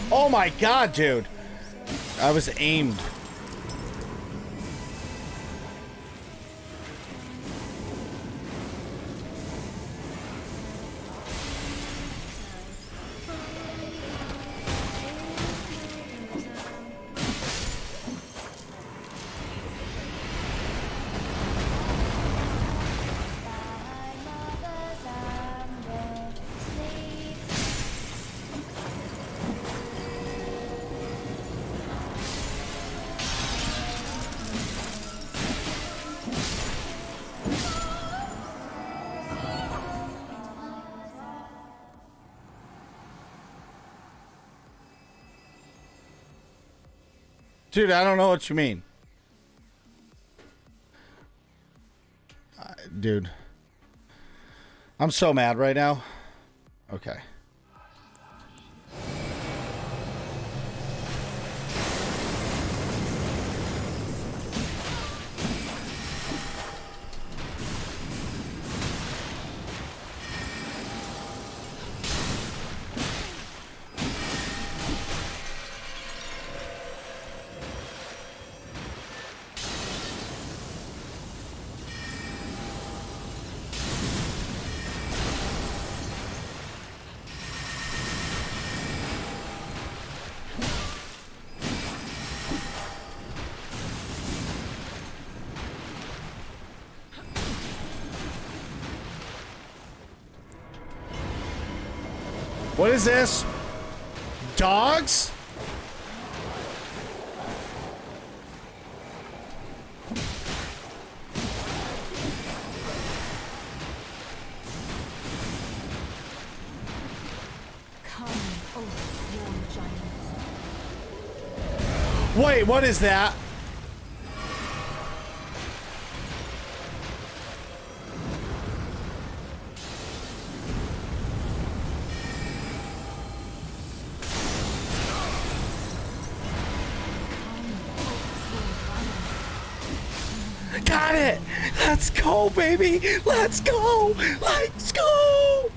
Oh my god, dude. I was aimed. Dude, I don't know what you mean. Dude. I'm so mad right now. Okay. What is this? Dogs? Come, oh, sworn giant. Wait, what is that? Got it! Let's go, baby! Let's go! Let's go!